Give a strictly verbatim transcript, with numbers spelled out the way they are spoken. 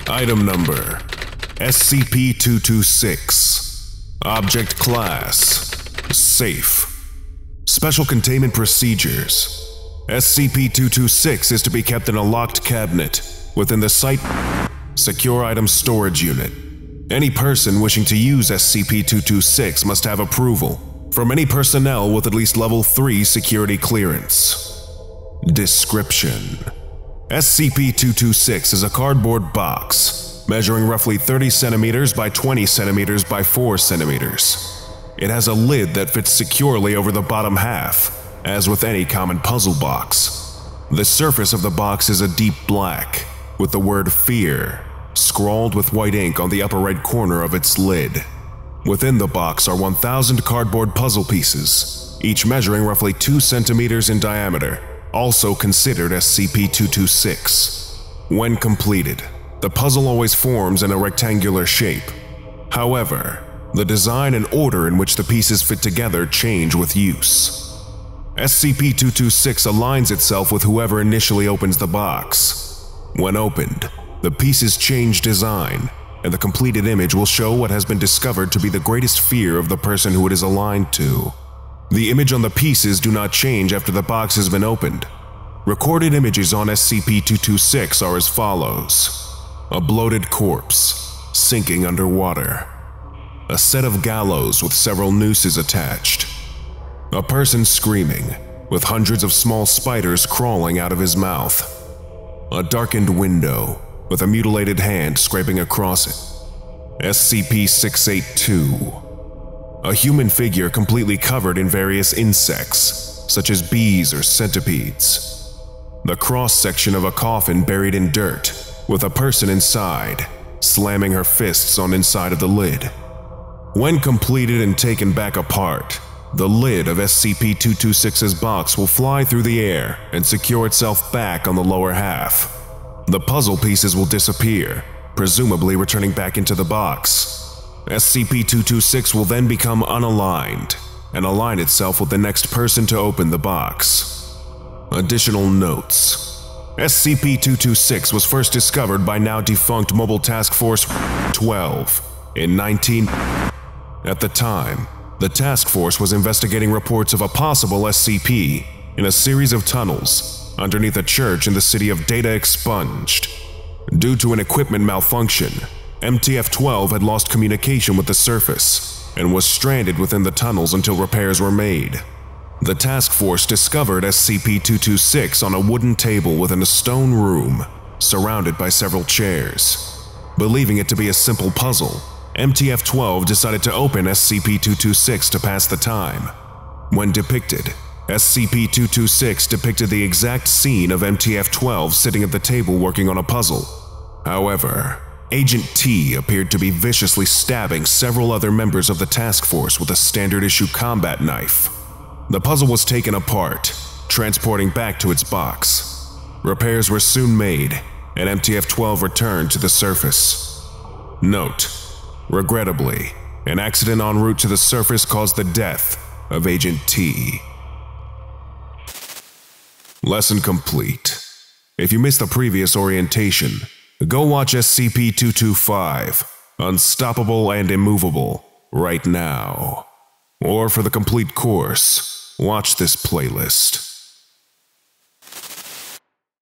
Item Number S C P two twenty-six. Object Class Safe. Special Containment Procedures. S C P two twenty-six is to be kept in a locked cabinet within the Site Secure Item Storage Unit. Any person wishing to use S C P two twenty-six must have approval from any personnel with at least Level three security clearance. Description: S C P two twenty-six is a cardboard box measuring roughly thirty centimeters by twenty centimeters by four centimeters. It has a lid that fits securely over the bottom half, as with any common puzzle box. The surface of the box is a deep black, with the word FEAR scrawled with white ink on the upper right corner of its lid. Within the box are one thousand cardboard puzzle pieces, each measuring roughly two centimeters in diameter, also considered S C P two twenty-six. When completed, the puzzle always forms in a rectangular shape. However, the design and order in which the pieces fit together change with use. S C P two twenty-six aligns itself with whoever initially opens the box. When opened, the pieces change design, and the completed image will show what has been discovered to be the greatest fear of the person who it is aligned to. The image on the pieces do not change after the box has been opened. Recorded images on S C P two twenty-six are as follows: a bloated corpse, sinking underwater. A set of gallows with several nooses attached. A person screaming, with hundreds of small spiders crawling out of his mouth. A darkened window, with a mutilated hand scraping across it. S C P six eighty-two. A human figure completely covered in various insects, such as bees or centipedes. The cross-section of a coffin buried in dirt, with a person inside, slamming her fists on inside of the lid. When completed and taken back apart, the lid of S C P two twenty-six's box will fly through the air and secure itself back on the lower half. The puzzle pieces will disappear, presumably returning back into the box. S C P two twenty-six will then become unaligned and align itself with the next person to open the box. Additional notes: S C P two twenty-six was first discovered by now defunct Mobile Task Force twelve in nineteen. At the time, the task force was investigating reports of a possible S C P in a series of tunnels underneath a church in the city of Data Expunged. Due to an equipment malfunction, M T F twelve had lost communication with the surface and was stranded within the tunnels until repairs were made. The task force discovered S C P two twenty-six on a wooden table within a stone room, surrounded by several chairs. Believing it to be a simple puzzle, M T F twelve decided to open S C P two twenty-six to pass the time. When depicted, S C P two twenty-six depicted the exact scene of M T F twelve sitting at the table working on a puzzle. However, Agent T appeared to be viciously stabbing several other members of the task force with a standard-issue combat knife. The puzzle was taken apart, transporting back to its box. Repairs were soon made, and M T F twelve returned to the surface. Note: regrettably, an accident en route to the surface caused the death of Agent T. Lesson complete. If you missed the previous orientation, go watch S C P two twenty-five, Unstoppable and Immovable, right now. Or for the complete course, watch this playlist.